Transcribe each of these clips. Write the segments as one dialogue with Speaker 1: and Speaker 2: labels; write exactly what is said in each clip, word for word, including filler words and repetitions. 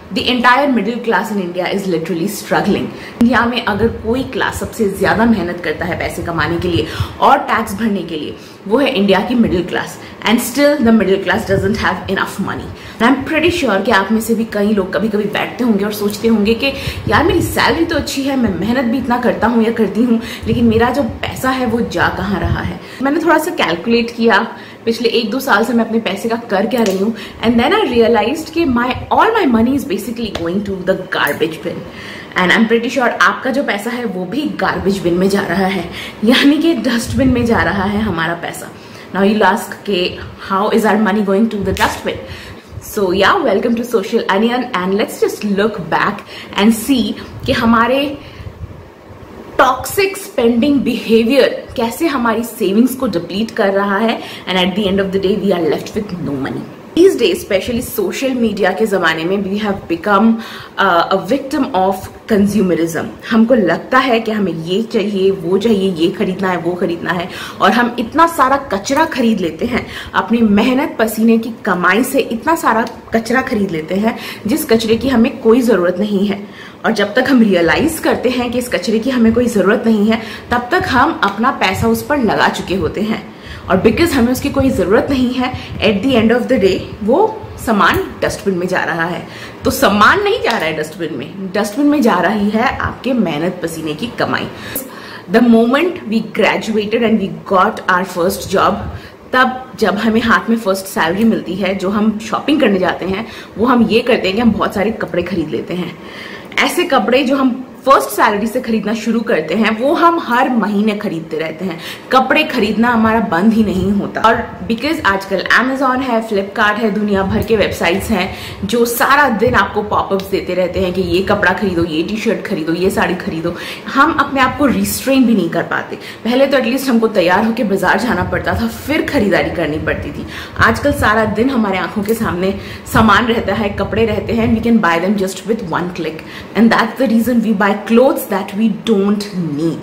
Speaker 1: The entire middle class in India is literally struggling. India में अगर कोई class सबसे ज्यादा मेहनत करता है पैसे कमाने के लिए और टैक्स भरने के लिए, वो है इंडिया की middle class. And still the middle class doesn't have enough money. I am pretty sure कि आप में से भी कई लोग कभी कभी बैठते होंगे और सोचते होंगे कि यार मेरी सैलरी तो अच्छी है, मैं मेहनत भी इतना करता हूँ या करती हूँ, लेकिन मेरा जो पैसा है वो जा कहाँ रहा है। मैंने थोड़ा सा कैलकुलेट किया पिछले एक दो साल से मैं अपने पैसे का कर क्या रही हूँ, एंड देन आई रियलाइज्ड कि my all my money is basically going to the garbage bin. And I am pretty sure आपका जो पैसा है वो भी गार्बेज बिन में जा रहा है, यानी कि डस्टबिन में जा रहा है हमारा पैसा। नाउ यू आस्क के how is our money going to the dustbin? So yeah, welcome to Social Onion and let's just look back and see कि हमारे टॉक्सिक स्पेंडिंग बिहेवियर कैसे हमारी सेविंग्स को डिप्लीट कर रहा है, and at the end of the day we are left with no money. These days, specially social media के जमाने में, we have become a victim of consumerism. हमको लगता है कि हमें ये चाहिए, वो चाहिए, ये खरीदना है, वो खरीदना है, और हम इतना सारा कचरा खरीद लेते हैं, अपनी मेहनत पसीने की कमाई से इतना सारा कचरा खरीद लेते हैं जिस कचरे की हमें कोई जरूरत नहीं है। और जब तक हम रियलाइज करते हैं कि इस कचरे की हमें कोई जरूरत नहीं है, तब तक हम अपना पैसा उस पर लगा चुके होते हैं। और बिकॉज हमें उसकी कोई जरूरत नहीं है, at the end of the day वो सामान डस्टबिन में जा रहा है। तो सामान नहीं जा रहा है डस्टबिन में, डस्टबिन में जा रही है आपके मेहनत पसीने की कमाई। The moment we graduated and we got our first job, तब जब हमें हाथ में फर्स्ट सैलरी मिलती है, जो हम शॉपिंग करने जाते हैं, वो हम ये करते हैं कि हम बहुत सारे कपड़े खरीद लेते हैं। ऐसे कपड़े जो हम फर्स्ट सैलरी से खरीदना शुरू करते हैं, वो हम हर महीने खरीदते रहते हैं। कपड़े खरीदना हमारा बंद ही नहीं होता। और बिकॉज आजकल अमेजॉन है, फ्लिपकार्ट है, दुनिया भर के वेबसाइट्स हैं जो सारा दिन आपको पॉपअप्स देते रहते हैं कि ये कपड़ा खरीदो, ये टी शर्ट खरीदो, ये साड़ी खरीदो। हम अपने आप को रिस्ट्रेन भी नहीं कर पाते। पहले तो एटलीस्ट हमको तैयार होकर बाजार जाना पड़ता था, फिर खरीदारी करनी पड़ती थी। आजकल सारा दिन हमारे आंखों के सामने सामान रहता है, कपड़े रहते हैं, we can buy them just with one click, and that's the reason we buy clothes that we don't need।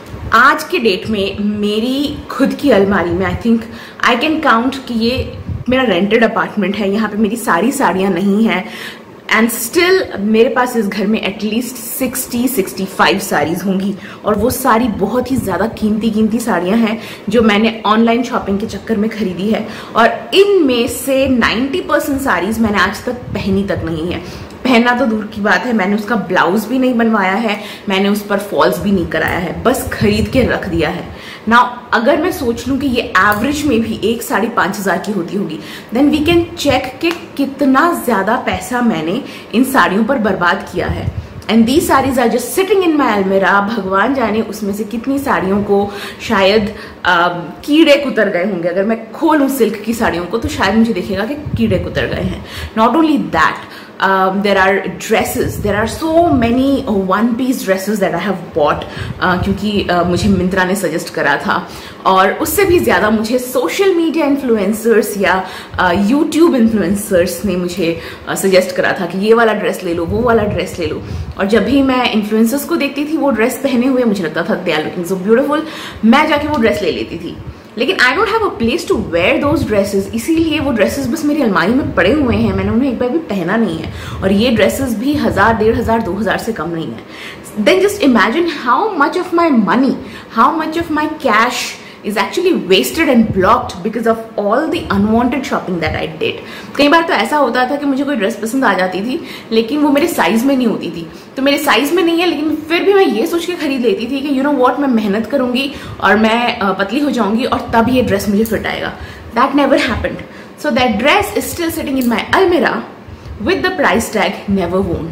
Speaker 1: आज के डेट में मेरी खुद की अलमारी में I think I can count कि ये मेरा रेंटेड अपार्टमेंट है, यहाँ पे मेरी सारी साड़ियाँ नहीं हैं, एंड स्टिल मेरे पास इस घर में at least sixty sixty five saris होंगी, और वो सारी बहुत ही ज़्यादा कीमती कीमती साड़ियाँ हैं जो मैंने ऑनलाइन शॉपिंग के चक्कर में खरीदी है। और इनमें से नाइन्टी परसेंट साड़ीज मैंने आज तक पहनी तक नहीं है। पहनना तो दूर की बात है, मैंने उसका ब्लाउज भी नहीं बनवाया है, मैंने उस पर फॉल्स भी नहीं कराया है, बस खरीद के रख दिया है। नाउ अगर मैं सोच लूं कि ये एवरेज में भी एक साढ़े पाँच हजार की होती होगी, देन वी कैन चेक कि कितना ज्यादा पैसा मैंने इन साड़ियों पर बर्बाद किया है। And the saris are just sitting in my almirah. भगवान जाने उसमें से कितनी साड़ियों को शायद आ, कीड़े कुतर गए होंगे। अगर मैं खोलूं सिल्क की साड़ियों को तो शायद मुझे दिखेगा कि कीड़े कुतर गए हैं। Not only that, Um, there are dresses, there are so many one piece dresses that I have bought uh, क्योंकि uh, मुझे मिंत्रा ने सजेस्ट करा था, और उससे भी ज़्यादा मुझे सोशल मीडिया इन्फ्लुएंसर्स या यूट्यूब uh, इन्फ्लुएंसर्स ने मुझे सजेस्ट uh, करा था कि ये वाला ड्रेस ले लो, वो वाला ड्रेस ले लो। और जब भी मैं इन्फ्लुएंसर्स को देखती थी वो ड्रेस पहने हुए, मुझे लगता था they are looking so beautiful, मैं जाके वो ड्रेस ले लेती थी। लेकिन I don't have a place to wear those dresses, इसीलिए वो ड्रेसेस बस मेरी अलमारी में पड़े हुए हैं, मैंने उन्हें एक बार भी पहना नहीं है। और ये ड्रेसेस भी हजार डेढ़ हजार दो हजार से कम नहीं है। Then just imagine how much of my money, how much of my cash is actually wasted and blocked because of all the unwanted shopping that I did। कई बार तो ऐसा होता था कि मुझे कोई ड्रेस पसंद आ जाती थी, लेकिन वो मेरे साइज में नहीं होती थी। तो मेरे साइज में नहीं है, लेकिन फिर भी मैं ये सोच के खरीद लेती थी कि यू नो व्हाट, मैं मेहनत करूंगी और मैं पतली हो जाऊंगी और तब ये ड्रेस मुझे फिट आएगा। That never happened. So that dress is still sitting in my अलमीरा with the price tag never worn.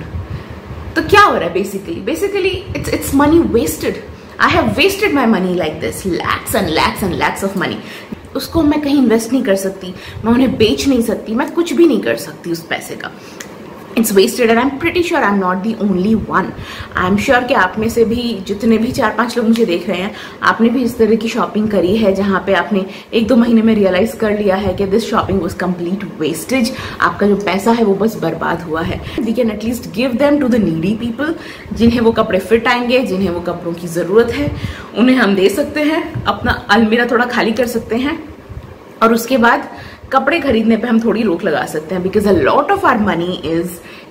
Speaker 1: तो क्या हो रहा है basically? Basically it's it's money wasted. I have wasted my money like this, lakhs and lakhs and lakhs of money। उसको मैं कहीं invest नहीं कर सकती, मैं उन्हें बेच नहीं सकती, मैं कुछ भी नहीं कर सकती उस पैसे का। It's wasted and I am pretty sure I am not the only one. I am sure कि आप में से भी जितने भी चार पांच लोग मुझे देख रहे हैं, आपने भी इस तरह की शॉपिंग करी है जहां पे आपने एक दो महीने में रियलाइज कर लिया है कि this shopping was complete wastage. आपका जो पैसा है वो बस बर्बाद हुआ है। We can at least give them to the needy people, जिन्हें वो कपड़े फिट आएंगे, जिन्हें वो कपड़ों की जरूरत है, उन्हें हम दे सकते हैं, अपना अलमीरा थोड़ा खाली कर सकते हैं, और उसके बाद कपड़े खरीदने पे हम थोड़ी रोक लगा सकते हैं। Because a lot of our money is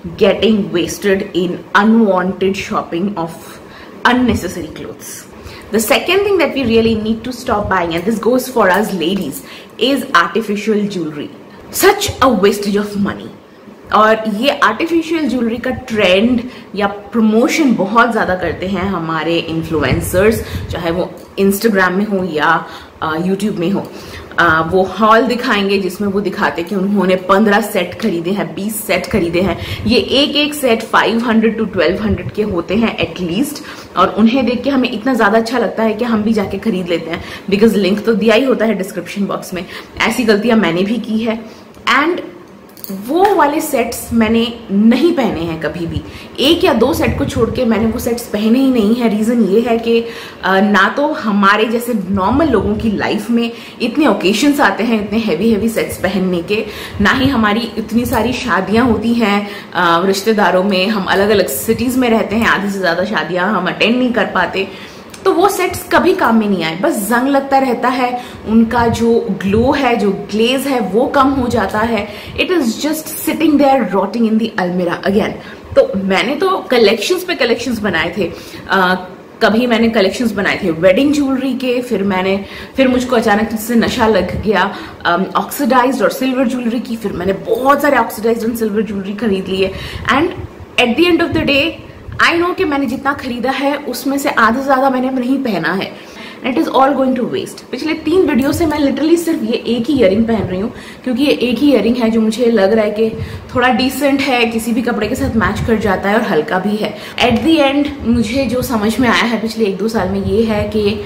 Speaker 1: getting wasted in unwanted shopping of unnecessary clothes. The second thing that we really need to stop buying, and this goes for us ladies, is artificial jewelry. Such a wastage of money. और ये artificial jewellery का trend या promotion बहुत ज़्यादा करते हैं हमारे influencers, चाहे वो इंस्टाग्राम में हो या यूट्यूब में हो। आ, वो हॉल दिखाएंगे जिसमें वो दिखाते हैं कि उन्होंने पंद्रह सेट खरीदे हैं, बीस सेट खरीदे हैं। ये एक एक set five hundred to twelve hundred के होते हैं एटलीस्ट, और उन्हें देख के हमें इतना ज़्यादा अच्छा लगता है कि हम भी जाके खरीद लेते हैं, बिकॉज लिंक तो दिया ही होता है डिस्क्रिप्शन बॉक्स में। ऐसी गलतियां मैंने भी की है, एंड वो वाले सेट्स मैंने नहीं पहने हैं कभी भी। एक या दो सेट को छोड़ के मैंने वो सेट्स पहने ही नहीं है। रीज़न ये है कि ना तो हमारे जैसे नॉर्मल लोगों की लाइफ में इतने ओकेशंस आते हैं इतने हैवी हैवी सेट्स पहनने के, ना ही हमारी इतनी सारी शादियां होती हैं रिश्तेदारों में। हम अलग अलग सिटीज़ में रहते हैं, आधी से ज़्यादा शादियां हम अटेंड नहीं कर पाते, तो वो सेट्स कभी काम में नहीं आए। बस जंग लगता रहता है, उनका जो ग्लो है, जो ग्लेज है, वो कम हो जाता है। It is just sitting there rotting in the अलमीरा अगेन। तो मैंने तो कलेक्शंस पे कलेक्शंस बनाए थे। uh, कभी मैंने कलेक्शंस बनाए थे वेडिंग ज्वेलरी के, फिर मैंने फिर मुझको अचानक इससे नशा लग गया ऑक्सीडाइज्ड और सिल्वर ज्वेलरी की। फिर मैंने बहुत सारे ऑक्सीडाइज्ड और सिल्वर ज्वेलरी खरीद लिए, and at the end of the day I know कि मैंने जितना खरीदा है उसमें से आधा से ज्यादा मैंने नहीं पहना है। It is all going to waste. पिछले तीन वीडियो से मैं लिटरली सिर्फ ये एक ही ईयरिंग पहन रही हूँ, क्योंकि ये एक ही ईयरिंग है जो मुझे लग रहा है कि थोड़ा डिसेंट है, किसी भी कपड़े के साथ मैच कर जाता है और हल्का भी है। एट द एंड मुझे जो समझ में आया है पिछले एक दो साल में ये है कि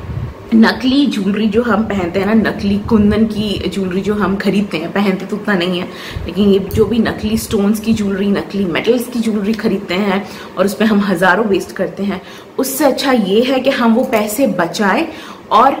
Speaker 1: नकली ज्वेलरी जो हम पहनते हैं ना, नकली कुंदन की ज्वेलरी जो हम खरीदते हैं, पहनते तो उतना नहीं है, लेकिन ये जो भी नकली स्टोन्स की ज्वेलरी, नकली मेटल्स की ज्वेलरी खरीदते हैं और उस पर हम हजारों वेस्ट करते हैं, उससे अच्छा ये है कि हम वो पैसे बचाएं और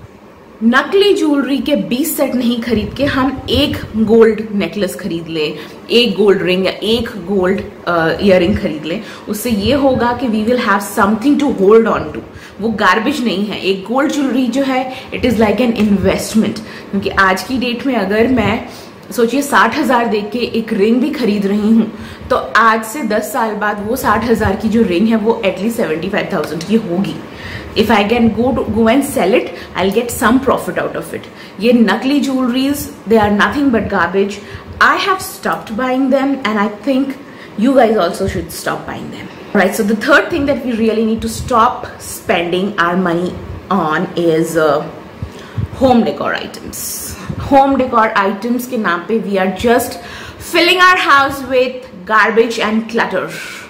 Speaker 1: नकली ज्वेलरी के बीस सेट नहीं खरीद के हम एक गोल्ड नेकलेस खरीद लें, एक गोल्ड रिंग या एक गोल्ड ईयरिंग खरीद लें। उससे ये होगा कि we will have something to hold on to. वो गार्बेज नहीं है। एक गोल्ड ज्वेलरी जो है it is like an investment, क्योंकि आज की डेट में अगर मैं सोचिए साठ हजार दे के एक रिंग भी खरीद रही हूँ, तो आज से दस साल बाद वो साठ हजार की जो रिंग है वो एटलीस्ट सेवेंटी फाइव थाउजेंड की होगी। If I can go go and sell it, I get some profit out of it. ये नकली jewelleries, they are nothing but garbage. I have stopped buying them and I think you guys also should stop buying them. Right, so the third thing that we really need to stop spending our money on is uh, home decor items. Home decor items के नाम पे we are just filling our house with garbage and clutter.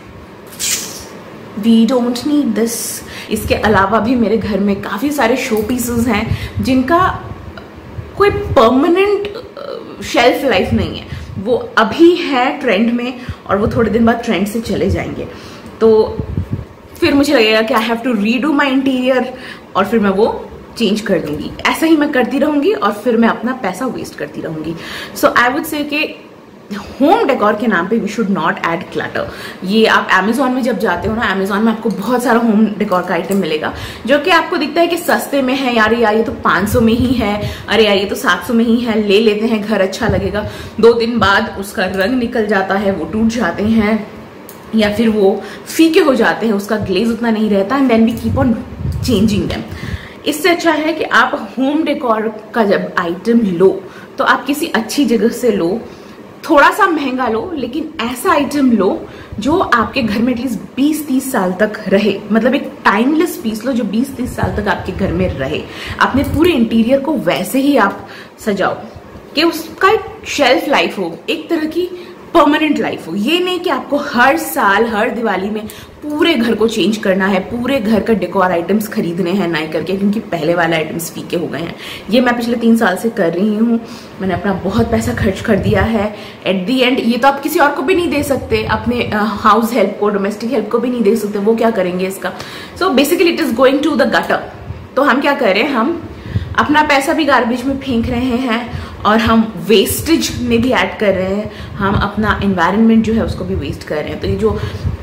Speaker 1: We don't need this. इसके अलावा भी मेरे घर में काफी सारे शो पीसेस हैं जिनका कोई परमानेंट शेल्फ लाइफ नहीं है। वो अभी है ट्रेंड में और वो थोड़े दिन बाद ट्रेंड से चले जाएंगे, तो फिर मुझे लगेगा कि I have to redo my interior और फिर मैं वो चेंज कर दूंगी। ऐसा ही मैं करती रहूंगी और फिर मैं अपना पैसा वेस्ट करती रहूंगी। सो आई वुड से कि होम डेकोर के नाम पे we should not add clutter. ये आप अमेजोन में जब जाते हो ना, अमेजोन में आपको बहुत सारा होम डेकोर का आइटम मिलेगा जो कि आपको दिखता है कि सस्ते में है, यार यार ये तो पाँच सौ में ही है, अरे यार ये तो सात सौ में ही है, ले लेते हैं, घर अच्छा लगेगा। दो दिन बाद उसका रंग निकल जाता है, वो टूट जाते हैं या फिर वो फीके हो जाते हैं, उसका ग्लेज उतना नहीं रहता, and then we keep on changing them. इससे अच्छा है कि आप होम डेकोर का जब आइटम लो तो आप किसी अच्छी जगह से लो, थोड़ा सा महंगा लो, लेकिन ऐसा आइटम लो जो आपके घर में एटलीस्ट बीस तीस साल तक रहे। मतलब एक टाइमलेस पीस लो जो बीस तीस साल तक आपके घर में रहे। अपने पूरे इंटीरियर को वैसे ही आप सजाओ कि उसका एक शेल्फ लाइफ हो, एक तरह की परमानेंट लाइफ हो। ये नहीं कि आपको हर साल हर दिवाली में पूरे घर को चेंज करना है, पूरे घर का डेकोर आइटम्स खरीदने हैं नए करके, क्योंकि पहले वाले आइटम्स फीके हो गए हैं। ये मैं पिछले तीन साल से कर रही हूँ। मैंने अपना बहुत पैसा खर्च कर दिया है। एट दी एंड ये तो आप किसी और को भी नहीं दे सकते, अपने हाउस हेल्प को, डोमेस्टिक हेल्प को भी नहीं दे सकते, वो क्या करेंगे इसका। So basically it is going to the gutter. तो हम क्या करें, हम अपना पैसा भी गार्बेज में फेंक रहे हैं और हम वेस्टेज में भी ऐड कर रहे हैं, हम अपना एनवायरनमेंट जो है उसको भी वेस्ट कर रहे हैं। तो ये जो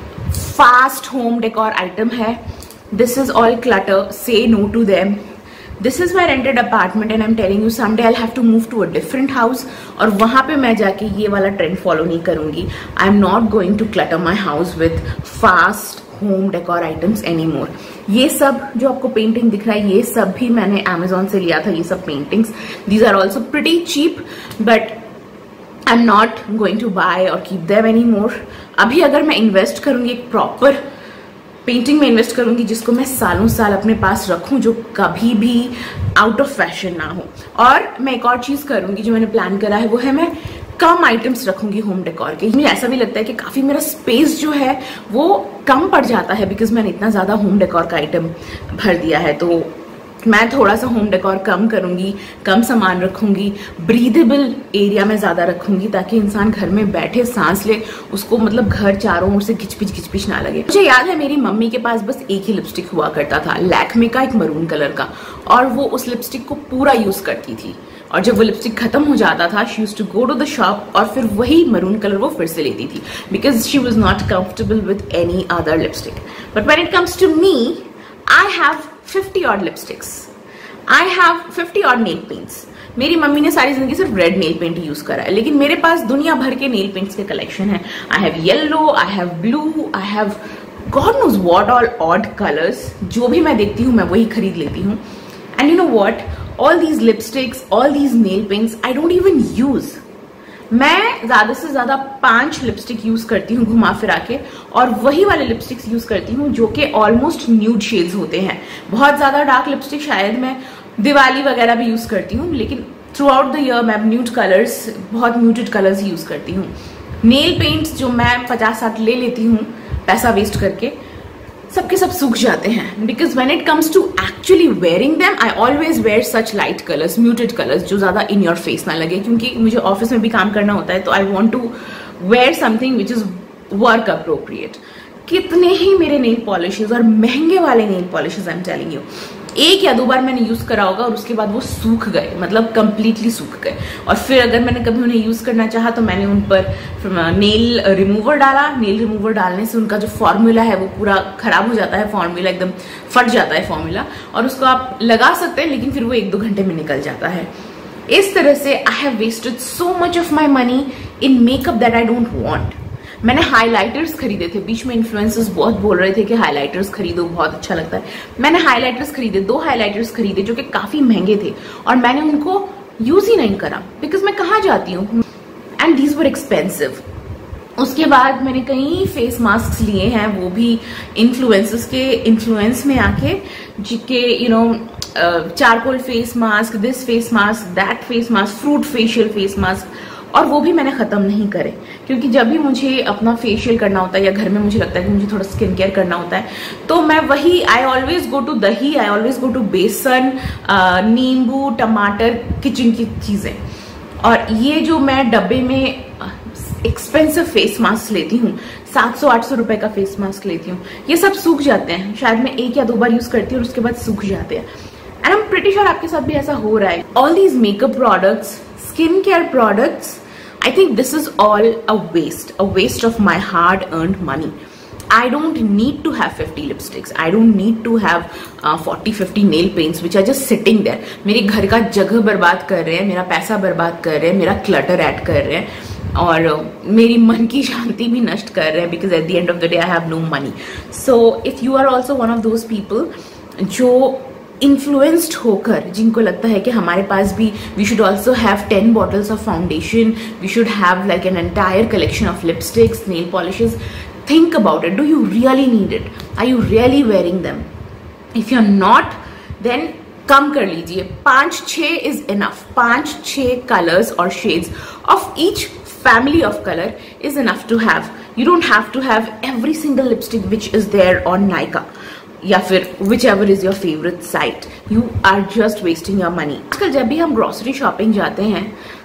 Speaker 1: फास्ट होम डेकोर आइटम है, this is all clutter, say no to them. This is my rented apartment and I am telling you someday I have to move to a different house, और वहां पे मैं जाके ये वाला trend follow नहीं करूंगी. I am not going to clutter my house with fast home decor items any more. ये सब जो आपको पेंटिंग दिख रहा है, ये सब भी मैंने Amazon से लिया था. ये सब paintings, these are also pretty cheap, but I am not going to buy और कीप देम एनी मोर. अभी अगर मैं इन्वेस्ट करूंगी, एक प्रॉपर पेंटिंग में इन्वेस्ट करूंगी जिसको मैं सालों साल अपने पास रखूं, जो कभी भी आउट ऑफ फैशन ना हो. और मैं एक और चीज करूंगी जो मैंने प्लान करा है, वो है मैं कम आइटम्स रखूंगी होम डेकोर के. मुझे ऐसा भी लगता है कि काफी मेरा स्पेस जो है वो कम पड़ जाता है, बिकॉज मैंने इतना ज्यादा होम डेकोर का आइटम भर दिया है. तो मैं थोड़ा सा होम डेकोर कम करूंगी, कम सामान रखूंगी, ब्रीदेबल एरिया में ज्यादा रखूंगी, ताकि इंसान घर में बैठे सांस ले, उसको मतलब घर चारों ओर से घिचपिच घिचपिच ना लगे. मुझे याद है मेरी मम्मी के पास बस एक ही लिपस्टिक हुआ करता था, लैक्मे का, एक मरून कलर का, और वो उस लिपस्टिक को पूरा यूज करती थी. और जब वो लिपस्टिक खत्म हो जाता था, she used to go to the shop और फिर वही मरून कलर वो फिर से लेती थी, because she was not comfortable with any other lipstick. But when it comes to me, I have fifty odd lipsticks, I have fifty odd nail paints. मेरी mummy ने सारी जिंदगी सिर्फ रेड नेल पेंट यूज करा है, लेकिन मेरे पास दुनिया भर के नेल पेंट्स के कलेक्शन है. I have yellow, I have blue, I have God knows what all odd colours. जो भी मैं देखती हूँ मैं वही खरीद लेती हूँ. And you know what, all these lipsticks, all these nail paints, I don't even use. मैं ज्यादा से ज्यादा पांच लिपस्टिक यूज करती हूँ घुमा फिरा के, और वही वाले लिपस्टिक्स यूज करती हूँ जो कि ऑलमोस्ट न्यूड शेड्स होते हैं. बहुत ज्यादा डार्क लिपस्टिक शायद मैं दिवाली वगैरह भी यूज करती हूँ, लेकिन थ्रू आउट द ईयर मैं न्यूड कलर्स, बहुत म्यूटेड कलर्स यूज करती हूँ. नेल पेंट्स जो मैं पचास साठ ले लेती हूँ पैसा वेस्ट करके, सबके सब सूख जाते हैं. Because when it comes to actually wearing them, I always wear such light colours, muted colours, जो ज्यादा इन योर फेस ना लगे, क्योंकि मुझे ऑफिस में भी काम करना होता है. तो I want to wear something which is work appropriate. कितने ही मेरे नेल पॉलिशेज, और महंगे वाले nail polishes, I am telling you, एक या दो बार मैंने यूज करा होगा और उसके बाद वो सूख गए, मतलब कंप्लीटली सूख गए. और फिर अगर मैंने कभी उन्हें यूज करना चाहा तो मैंने उन पर नेल रिमूवर डाला. नेल रिमूवर डालने से उनका जो फॉर्मूला है वो पूरा खराब हो जाता है, फॉर्मूला एकदम फट जाता है फॉर्मूला, और उसको आप लगा सकते हैं लेकिन फिर वो एक दो घंटे में निकल जाता है. इस तरह से I have wasted so much of my money in makeup that I don't want. मैंने हाइलाइटर्स खरीदे थे, बीच में इन्फ्लुएंसर्स बहुत बोल रहे थे कि हाइलाइटर्स खरीदो, बहुत अच्छा लगता है. मैंने हाइलाइटर्स खरीदे, दो हाइलाइटर्स खरीदे जो कि काफी महंगे थे, और मैंने उनको यूज ही नहीं करा, बिकॉज मैं कहाँ जाती हूँ, एंड दीज वर एक्सपेंसिव. उसके बाद मैंने कई फेस मास्क लिए हैं, वो भी इन्फ्लुएंसर्स के इन्फ्लुएंस में आके, जिसके you know charcoal face mask, this face mask, that face mask, fruit facial face mask, और वो भी मैंने खत्म नहीं करे. क्योंकि जब भी मुझे अपना फेशियल करना होता है या घर में मुझे लगता है कि मुझे थोड़ा स्किन केयर करना होता है, तो मैं वही, आई ऑलवेज गो टू दही, आई ऑलवेज गो टू बेसन, नींबू, टमाटर, किचन की चीजें. और ये जो मैं डब्बे में एक्सपेंसिव फेस मास्क लेती हूँ, सात सौ आठ सौ रुपए का फेस मास्क लेती हूँ, ये सब सूख जाते हैं. शायद मैं एक या दो बार यूज करती हूँ और उसके बाद सूख जाते हैं. And I am pretty sure आपके साथ भी ऐसा हो रहा है. All these makeup products, skincare products, I think this is all a waste, a waste of my hard-earned money. I don't need to have fifty lipsticks. I don't need to have uh, forty fifty nail paints which are just sitting there. मेरे घर का जगह बर्बाद कर रहे हैं, मेरा पैसा बर्बाद कर रहे हैं, मेरा clutter ऐड कर रहे हैं, और uh, मेरी मन की शांति भी नष्ट कर रहे हैं, because at the end of the day I have no money. So if you are also one of those people जो इन्फ्लुएंस्ड होकर, जिनको लगता है कि हमारे पास भी, we should also have ten bottles of foundation, we should have like an entire collection of lipsticks, nail polishes, think about it. Do you really need it? Are you really wearing them? If you are not, then कम कर लीजिए. पांच छह is enough. पांच छह colours और shades of each family of color is enough to have. You don't have to have every single lipstick which is there on Nykaa या फिर whichever is your favorite site. You are just wasting your money. आजकल जब भी हम grocery shopping जाते हैं,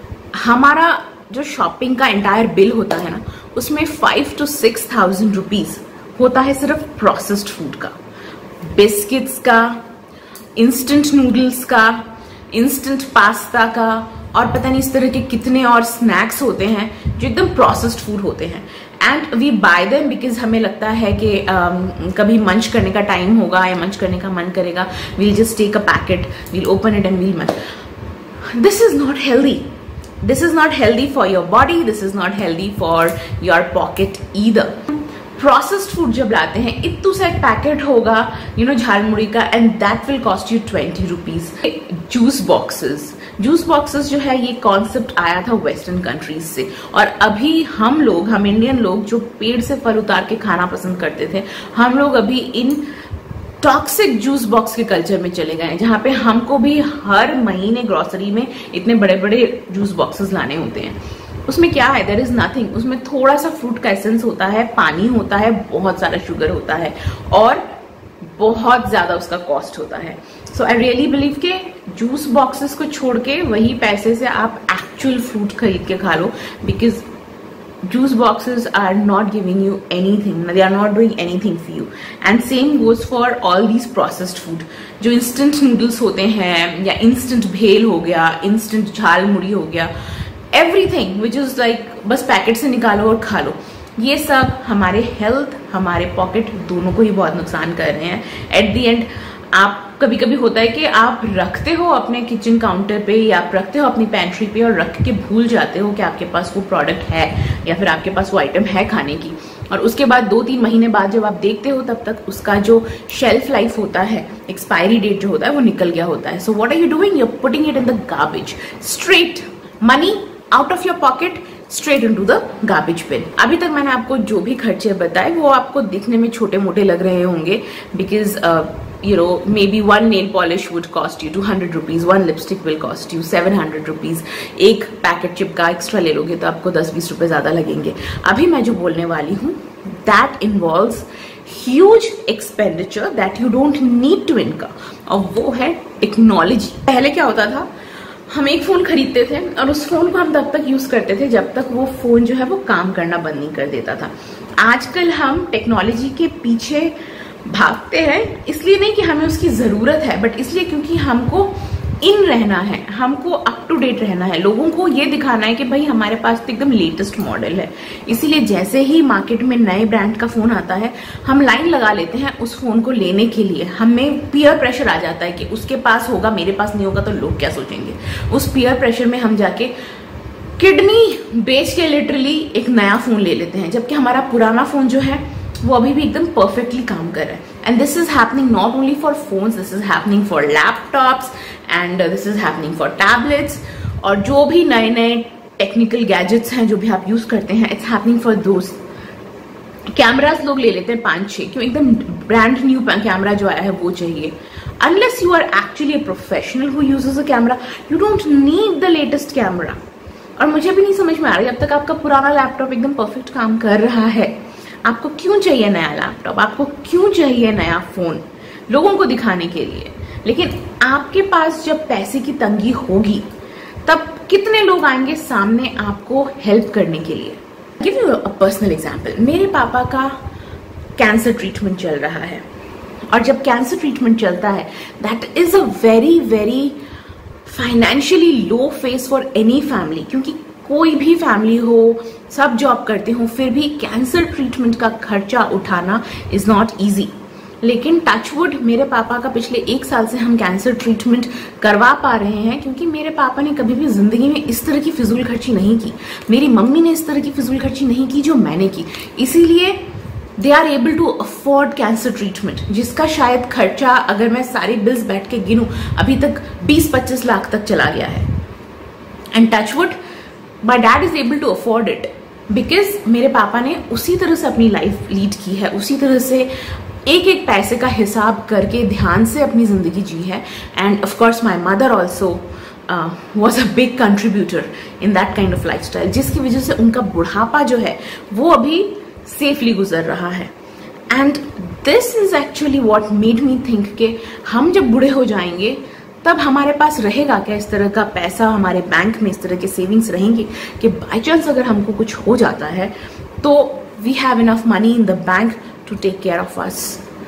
Speaker 1: हमारा जो शॉपिंग का एंटायर बिल होता है ना, उसमें five to six thousand rupees होता है सिर्फ प्रोसेस्ड फूड का, बिस्किट्स का, इंस्टेंट नूडल्स का, इंस्टेंट पास्ता का, और पता नहीं इस तरह के कितने और स्नैक्स होते हैं जो एकदम प्रोसेस्ड फूड होते हैं. And we buy them because हमें लगता है कि um, कभी मंच करने का टाइम होगा या मंच करने का मन करेगा, we'll just take a packet, we'll open it and we'll munch. This is not healthy. This is not healthy for your body. This is not healthy for your pocket either. Processed food जब लाते हैं, इत्तू सा एक packet होगा, you know, jhalmuri का, and that will cost you twenty rupees. Juice boxes. Juice boxes जो है, ये concept आया था वेस्टर्न कंट्रीज से, और अभी हम लोग, हम इंडियन लोग जो पेड़ से फल उतार के खाना पसंद करते थे, हम लोग अभी इन टॉक्सिक जूस बॉक्स के कल्चर में चले गए, जहां पे हमको भी हर महीने ग्रोसरी में इतने बड़े बड़े जूस बॉक्सेस लाने होते हैं. उसमें क्या है? There is nothing. उसमें थोड़ा सा फ्रूट का एसेंस होता है, पानी होता है, बहुत सारा शुगर होता है, और बहुत ज्यादा उसका कॉस्ट होता है. सो आई रियली बिलीव के जूस बॉक्सेस को छोड़ के वही पैसे से आप एक्चुअल फ्रूट खरीद के खा लो, बिकॉज juice boxes are not giving you anything. They are not doing anything for you. And same goes for all these processed food. जो instant noodles होते हैं, या instant भेल हो गया, instant झाल मुड़ी हो गया, everything which is like बस पैकेट से निकालो और खा लो, ये सब हमारे हेल्थ, हमारे पॉकेट दोनों को ही बहुत नुकसान कर रहे हैं. एट दी एंड आप, कभी कभी होता है कि आप रखते हो अपने किचन काउंटर पे, या आप रखते हो अपनी पेंट्री पे, और रख के भूल जाते हो कि आपके पास वो प्रोडक्ट है, या फिर आपके पास वो आइटम है खाने की, और उसके बाद दो तीन महीने बाद जब आप देखते हो, तब तक उसका जो शेल्फ लाइफ होता है, एक्सपायरी डेट जो होता है, वो निकल गया होता है. So what are you doing? You are putting it in the garbage. Straight money out of your pocket, straight into the garbage bin. अभी तक मैंने आपको जो भी खर्चे बताए, वो आपको दिखने में छोटे मोटे लग रहे होंगे, because you know, maybe one nail polish would cost you two hundred rupees, one lipstick will cost you seven hundred rupees. एक पैकेट चिप का एक्स्ट्रा ले लोगे तो आपको दस बीस रुपए ज्यादा लगेंगे. अभी मैं जो बोलने वाली हूँ, that involves huge expenditure that you don't need to incur, और वो है टेक्नोलॉजी. पहले क्या होता था, हम एक फोन खरीदते थे और उस फोन को हम तब तक यूज करते थे जब तक वो फोन जो है वो काम करना बंद नहीं कर देता था. आजकल हम टेक्नोलॉजी के पीछे भागते हैं, इसलिए नहीं कि हमें उसकी जरूरत है, बट इसलिए क्योंकि हमको इन रहना है, हमको अप टू डेट रहना है, लोगों को ये दिखाना है कि भाई हमारे पास तो एकदम लेटेस्ट मॉडल है. इसीलिए जैसे ही मार्केट में नए ब्रांड का फोन आता है, हम लाइन लगा लेते हैं उस फोन को लेने के लिए. हमें पीयर प्रेशर आ जाता है कि उसके पास होगा, मेरे पास नहीं होगा तो लोग क्या सोचेंगे. उस पीयर प्रेशर में हम जाके किडनी बेच के लिटरली एक नया फोन ले लेते हैं, जबकि हमारा पुराना फोन जो है वो अभी भी एकदम परफेक्टली काम कर रहा है. And this is happening not only for phones, this is happening for laptops, and this is happening for tablets, और जो भी नए नए टेक्निकल गैजेट्स हैं जो भी आप यूज करते हैं, it's happening for those. Cameras लोग ले लेते हैं पांच छह, क्यों? एकदम ब्रांड न्यू कैमरा जो आया है वो चाहिए. Unless you are actually a professional who uses a camera, you don't need the latest camera. और मुझे भी नहीं समझ में आ रहा, जब तक आपका पुराना लैपटॉप एकदम परफेक्ट काम कर रहा है, आपको क्यों चाहिए नया लैपटॉप, आपको क्यों चाहिए नया फोन? लोगों को दिखाने के लिए. लेकिन आपके पास जब पैसे की तंगी होगी, तब कितने लोग आएंगे सामने आपको हेल्प करने के लिए? Give you a personal example. मेरे पापा का कैंसर ट्रीटमेंट चल रहा है, और जब कैंसर ट्रीटमेंट चलता है, that is a very very financially low phase for any family. क्योंकि कोई भी फैमिली हो, सब जॉब करते हो, फिर भी कैंसर ट्रीटमेंट का खर्चा उठाना इज नॉट इजी. लेकिन टचवुड, मेरे पापा का पिछले एक साल से हम कैंसर ट्रीटमेंट करवा पा रहे हैं, क्योंकि मेरे पापा ने कभी भी जिंदगी में इस तरह की फिजूल खर्ची नहीं की. मेरी मम्मी ने इस तरह की फिजूल खर्ची नहीं की जो मैंने की. इसीलिए they are able to afford cancer treatment, जिसका शायद खर्चा, अगर मैं सारे बिल्स बैठ के गिनूं, अभी तक बीस पच्चीस लाख तक चला गया है. And touch wood, my dad is able to afford it, because मेरे पापा ने उसी तरह से अपनी लाइफ लीड की है, उसी तरह से एक एक पैसे का हिसाब करके ध्यान से अपनी जिंदगी जी है. And of course my mother also was a big contributor in that kind of lifestyle, जिसकी वजह से उनका बुढ़ापा जो है वो अभी सेफली गुजर रहा है. And this is actually what made me think कि हम जब बूढ़े हो जाएंगे, तब हमारे पास रहेगा क्या इस तरह का पैसा, हमारे बैंक में इस तरह के सेविंग्स रहेंगे कि बाई चांस अगर हमको कुछ हो जाता है तो we have enough money in the bank to take care of us.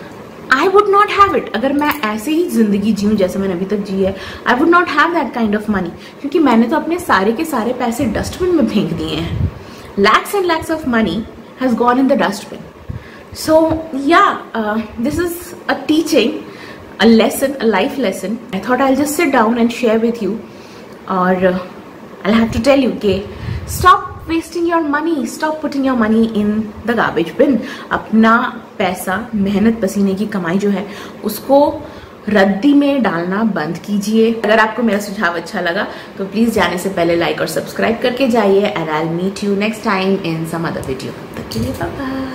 Speaker 1: I would not have it. अगर मैं ऐसे ही जिंदगी जीऊं जैसे मैंने अभी तक जी है, I would not have that kind of money, क्योंकि मैंने तो अपने सारे के सारे पैसे डस्टबिन में फेंक दिए हैं. Lakhs and lakhs of money has gone in the dustbin. So yeah, uh, this is a teaching, a lesson, a life lesson. I thought I'll just sit down and share with you. Or uh, I'll have to tell you, okay, stop wasting your money, stop putting your money in the garbage bin. अपना पैसा, मेहनत पसीने की कमाई जो है उसको रद्दी में डालना बंद कीजिए। अगर आपको मेरा सुझाव अच्छा लगा तो प्लीज जाने से पहले लाइक और सब्सक्राइब करके जाइए। And I will meet you next time in some other video. तब के लिए बाय बाय।